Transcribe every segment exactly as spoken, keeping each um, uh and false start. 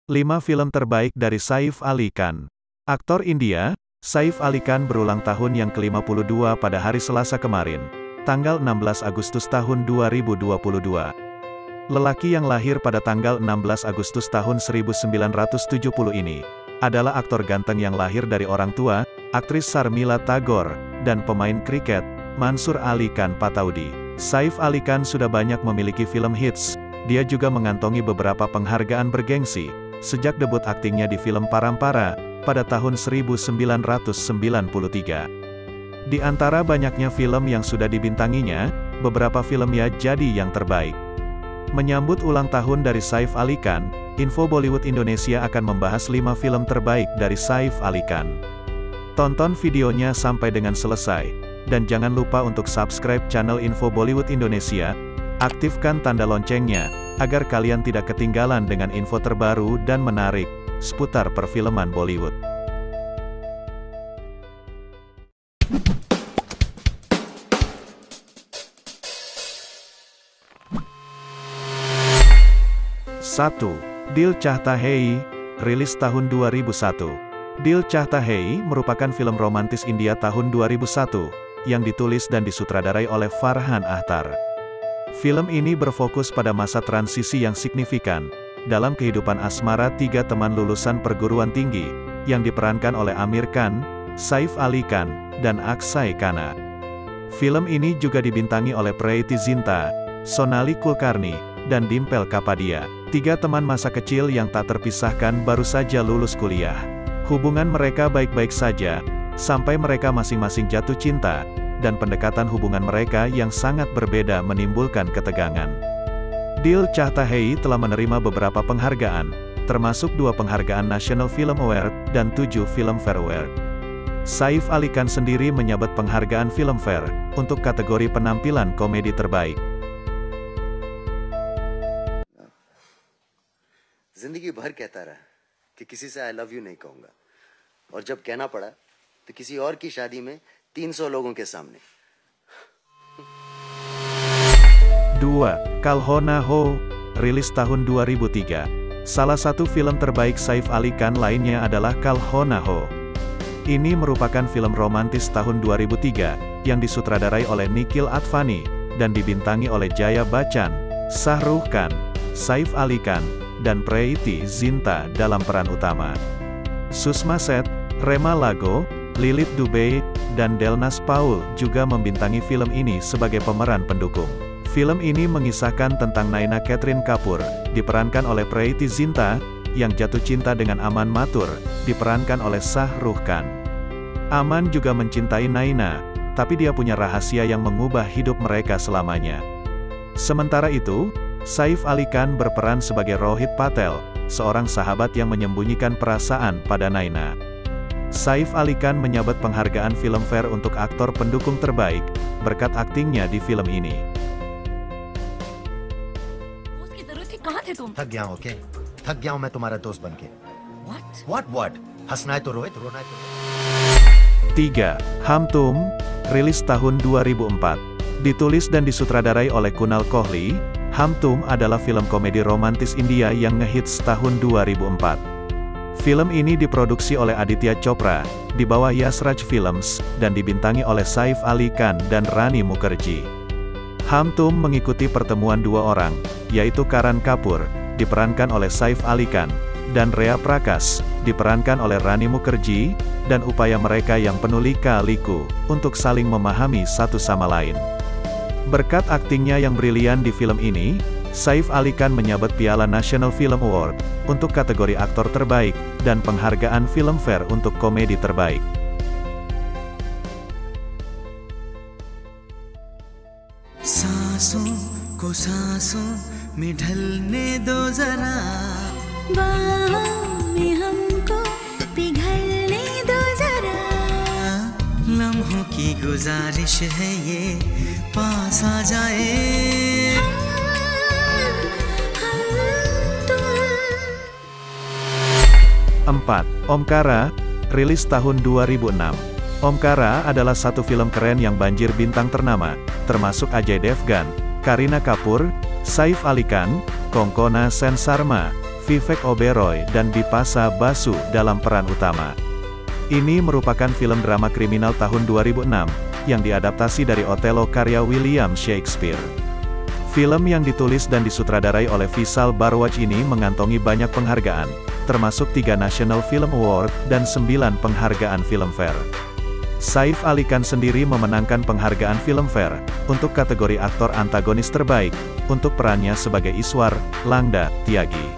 lima Film terbaik dari Saif Ali Khan. Aktor India, Saif Ali Khan berulang tahun yang ke lima puluh dua pada hari Selasa kemarin, tanggal enam belas Agustus tahun dua ribu dua puluh dua. Lelaki yang lahir pada tanggal enam belas Agustus tahun seribu sembilan ratus tujuh puluh ini, adalah aktor ganteng yang lahir dari orang tua, aktris Sharmila Tagore, dan pemain kriket, Mansur Ali Khan Pataudi. Saif Ali Khan sudah banyak memiliki film hits, dia juga mengantongi beberapa penghargaan bergengsi, sejak debut aktingnya di film Parampara, pada tahun seribu sembilan ratus sembilan puluh tiga. Di antara banyaknya film yang sudah dibintanginya, beberapa filmnya jadi yang terbaik. Menyambut ulang tahun dari Saif Ali Khan, Info Bollywood Indonesia akan membahas lima film terbaik dari Saif Ali Khan. Tonton videonya sampai dengan selesai, dan jangan lupa untuk subscribe channel Info Bollywood Indonesia, aktifkan tanda loncengnya, agar kalian tidak ketinggalan dengan info terbaru dan menarik, seputar perfilman Bollywood. satu. Dil Chahta Hai, rilis tahun dua ribu satu. Dil Chahta Hai merupakan film romantis India tahun dua ribu satu, yang ditulis dan disutradarai oleh Farhan Ahtar. Film ini berfokus pada masa transisi yang signifikan, dalam kehidupan asmara tiga teman lulusan perguruan tinggi, yang diperankan oleh Aamir Khan, Saif Ali Khan, dan Akshay Khanna. Film ini juga dibintangi oleh Preity Zinta, Sonali Kulkarni, dan Dimpel Kapadia. Tiga teman masa kecil yang tak terpisahkan baru saja lulus kuliah. Hubungan mereka baik-baik saja, sampai mereka masing-masing jatuh cinta, dan pendekatan hubungan mereka yang sangat berbeda menimbulkan ketegangan. Dil Chahta Hai telah menerima beberapa penghargaan, termasuk dua penghargaan National Film Award dan tujuh Filmfare Award. Saif Ali Khan sendiri menyabet penghargaan Filmfare untuk kategori penampilan komedi terbaik. जिंदगी भर कहता रहा कि किसी से I love you नहीं कहूंगा, और जब कहना पड़ा तो किसी और की शादी में तीन सौ लोगों के सामने. dua. Kal Ho Na Ho, rilis tahun dua ribu tiga. Salah satu film terbaik Saif Ali Khan lainnya adalah Kal Ho Na Ho. Ini merupakan film romantis tahun dua ribu tiga, yang disutradarai oleh Nikhil Advani, dan dibintangi oleh Jaya Bachchan, Shah Rukh Khan, Saif Ali Khan, dan Preity Zinta dalam peran utama. Susma Seth, Rema Lago, Lilith Dubey, dan Delnas Paul juga membintangi film ini sebagai pemeran pendukung. Film ini mengisahkan tentang Naina Catherine Kapoor, diperankan oleh Preity Zinta, yang jatuh cinta dengan Aman Mathur, diperankan oleh Shah Rukh Khan. Aman juga mencintai Naina, tapi dia punya rahasia yang mengubah hidup mereka selamanya. Sementara itu, Saif Ali Khan berperan sebagai Rohit Patel, seorang sahabat yang menyembunyikan perasaan pada Naina. Saif Ali Khan menyabet penghargaan Filmfare untuk aktor pendukung terbaik, berkat aktingnya di film ini. थक गया हूं, ओके? थक गया हूं मैं तुम्हारा दोस्त बनके. What? What? What? हंसना है तो रोहित, रोना है तो. tiga. Hum Tum, rilis tahun dua ribu empat. Ditulis dan disutradarai oleh Kunal Kohli, Hum Tum adalah film komedi romantis India yang ngehits tahun dua ribu empat. Film ini diproduksi oleh Aditya Chopra, di bawah Yasraj Films, dan dibintangi oleh Saif Ali Khan dan Rani Mukherjee. Hum Tum mengikuti pertemuan dua orang, yaitu Karan Kapoor, diperankan oleh Saif Ali Khan, dan Rhea Prakash, diperankan oleh Rani Mukherjee, dan upaya mereka yang penuh lika-liku, untuk saling memahami satu sama lain. Berkat aktingnya yang brilian di film ini, Saif Ali Khan menyabet Piala National Film Award, untuk kategori aktor terbaik, dan penghargaan Filmfare untuk komedi terbaik. सांसों को सांसों में ढलने दो जरा, बाहों में हमको पिघलने दो जरा, लम्हों की गुजारिश है ये पास आ जाए. empat. Omkara, rilis tahun dua ribu enam. Omkara adalah satu film keren yang banjir bintang ternama, termasuk Ajay Devgan, Kareena Kapoor, Saif Ali Khan, Konkona Sen Sharma, Vivek Oberoi dan Bipasa Basu dalam peran utama. Ini merupakan film drama kriminal tahun dua ribu enam, yang diadaptasi dari Othello karya William Shakespeare. Film yang ditulis dan disutradarai oleh Vishal Bharadwaj ini mengantongi banyak penghargaan, termasuk tiga National Film Award dan sembilan penghargaan Filmfare. Saif Ali Khan sendiri memenangkan penghargaan Filmfare untuk kategori aktor antagonis terbaik untuk perannya sebagai Iswar Langda Tyagi.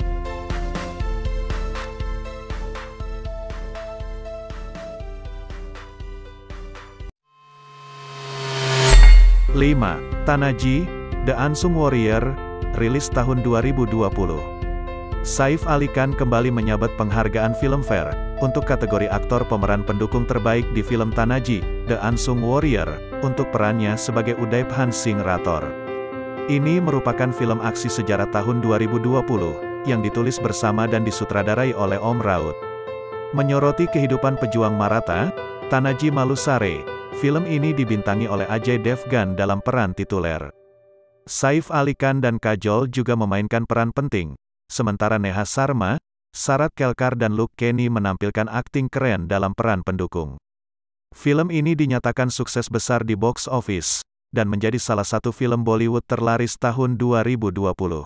lima. Tanaji, The Unsung Warrior, rilis tahun dua ribu dua puluh. Saif Ali Khan kembali menyabet penghargaan Filmfare untuk kategori aktor pemeran pendukung terbaik di film Tanaji, The Unsung Warrior, untuk perannya sebagai Udaiphan Singh Rathore. Ini merupakan film aksi sejarah tahun dua ribu dua puluh, yang ditulis bersama dan disutradarai oleh Om Raut. Menyoroti kehidupan pejuang Maratha, Tanaji Malusare, film ini dibintangi oleh Ajay Devgan dalam peran tituler. Saif Ali Khan dan Kajol juga memainkan peran penting, sementara Neha Sharma, Sarat Kelkar dan Luke Kenny menampilkan akting keren dalam peran pendukung. Film ini dinyatakan sukses besar di box office, dan menjadi salah satu film Bollywood terlaris tahun dua ribu dua puluh.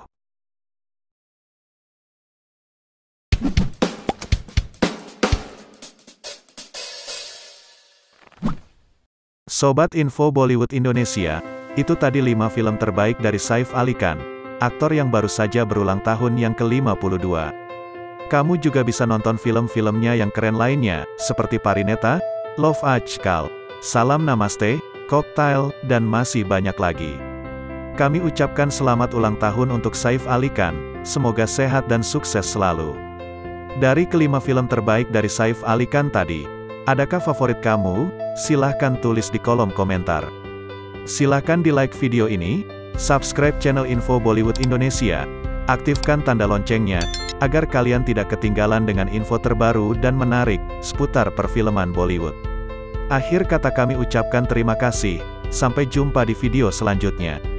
Sobat Info Bollywood Indonesia, itu tadi lima film terbaik dari Saif Ali Khan, aktor yang baru saja berulang tahun yang ke lima puluh dua. Kamu juga bisa nonton film-filmnya yang keren lainnya, seperti Parineta, Love Ajkal, Salam Namaste, Cocktail, dan masih banyak lagi. Kami ucapkan selamat ulang tahun untuk Saif Ali Khan, semoga sehat dan sukses selalu. Dari kelima film terbaik dari Saif Ali Khan tadi, adakah favorit kamu? Silahkan tulis di kolom komentar. Silahkan di like video ini, subscribe channel Info Bollywood Indonesia, aktifkan tanda loncengnya, agar kalian tidak ketinggalan dengan info terbaru dan menarik, seputar perfilman Bollywood. Akhir kata kami ucapkan terima kasih, sampai jumpa di video selanjutnya.